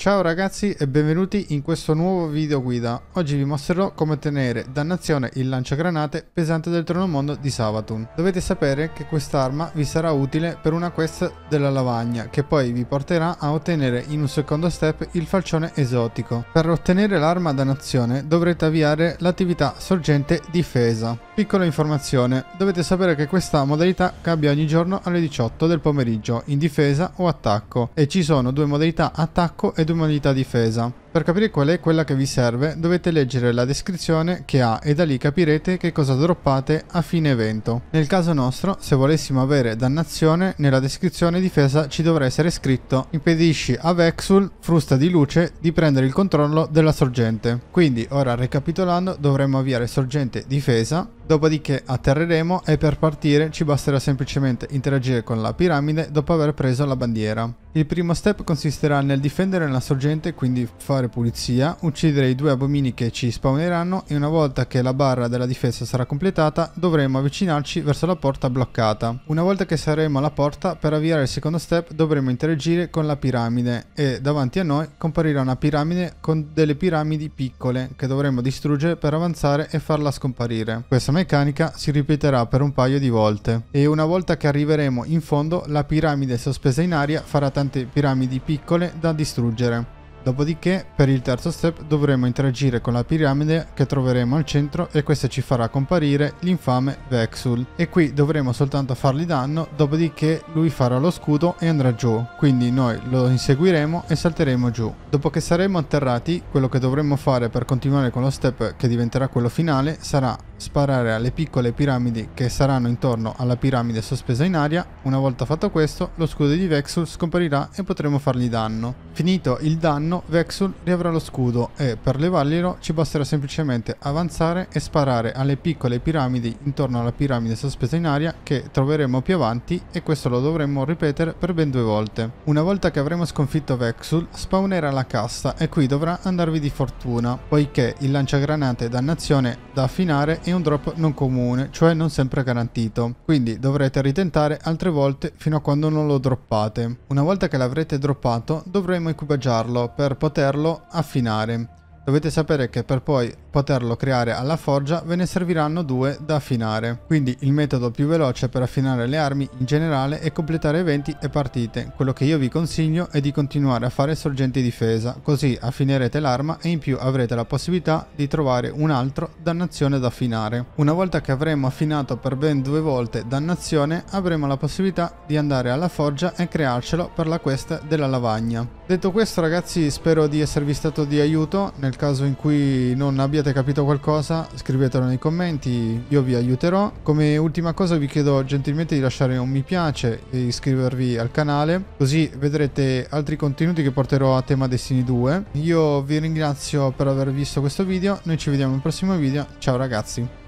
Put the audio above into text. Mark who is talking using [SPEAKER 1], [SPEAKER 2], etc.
[SPEAKER 1] Ciao ragazzi e benvenuti in questo nuovo video guida. Oggi vi mostrerò come ottenere dannazione il lanciagranate pesante del tronomondo di Savathûn. Dovete sapere che quest'arma vi sarà utile per una quest della lavagna che poi vi porterà a ottenere in un secondo step il falcione esotico. Per ottenere l'arma dannazione dovrete avviare l'attività sorgente difesa. Piccola informazione, dovete sapere che questa modalità cambia ogni giorno alle 18 del pomeriggio in difesa o attacco e ci sono due modalità attacco e due modalità difesa. Per capire qual è quella che vi serve dovete leggere la descrizione che ha e da lì capirete che cosa droppate a fine evento. Nel caso nostro, se volessimo avere dannazione, nella descrizione difesa ci dovrà essere scritto: impedisci a Vexul, frusta di luce, di prendere il controllo della sorgente. Quindi ora ricapitolando dovremmo avviare sorgente difesa, dopodiché atterreremo e per partire ci basterà semplicemente interagire con la piramide dopo aver preso la bandiera. Il primo step consisterà nel difendere la sorgente, quindi fare pulizia, uccidere i due abomini che ci spawneranno e una volta che la barra della difesa sarà completata dovremo avvicinarci verso la porta bloccata. Una volta che saremo alla porta, per avviare il secondo step dovremo interagire con la piramide e davanti a noi comparirà una piramide con delle piramidi piccole che dovremo distruggere per avanzare e farla scomparire. Questa meccanica si ripeterà per un paio di volte e una volta che arriveremo in fondo la piramide sospesa in aria farà tante piramidi piccole da distruggere. Dopodiché per il terzo step dovremo interagire con la piramide che troveremo al centro e questa ci farà comparire l'infame Vexul e qui dovremo soltanto fargli danno, dopodiché lui farà lo scudo e andrà giù, quindi noi lo inseguiremo e salteremo giù. Dopo che saremo atterrati, quello che dovremo fare per continuare con lo step che diventerà quello finale sarà sparare alle piccole piramidi che saranno intorno alla piramide sospesa in aria. Una volta fatto questo, lo scudo di Vexul scomparirà e potremo fargli danno. Finito il danno, Vexul riavrà lo scudo e per levarglielo ci basterà semplicemente avanzare e sparare alle piccole piramidi intorno alla piramide sospesa in aria che troveremo più avanti e questo lo dovremo ripetere per ben 2 volte. Una volta che avremo sconfitto Vexul, spawnerà la cassa e qui dovrà andarvi di fortuna, poiché il lanciagranate dannazione da affinare è un drop non comune, cioè non sempre garantito, quindi dovrete ritentare altre volte fino a quando non lo droppate. Una volta che l'avrete droppato dovremo equipaggiarlo per poterlo affinare. Dovete sapere che per poi poterlo creare alla forgia ve ne serviranno 2 da affinare. Quindi il metodo più veloce per affinare le armi in generale è completare eventi e partite. Quello che io vi consiglio è di continuare a fare sorgenti difesa, così affinerete l'arma e in più avrete la possibilità di trovare un altro dannazione da affinare. Una volta che avremo affinato per ben 2 volte dannazione avremo la possibilità di andare alla forgia e crearcelo per la quest della lavagna. Detto questo ragazzi, spero di esservi stato di aiuto. Nel caso in cui non abbiate capito qualcosa scrivetelo nei commenti, io vi aiuterò. Come ultima cosa vi chiedo gentilmente di lasciare un mi piace e iscrivervi al canale, così vedrete altri contenuti che porterò a tema Destiny 2. Io vi ringrazio per aver visto questo video, noi ci vediamo al prossimo video, ciao ragazzi.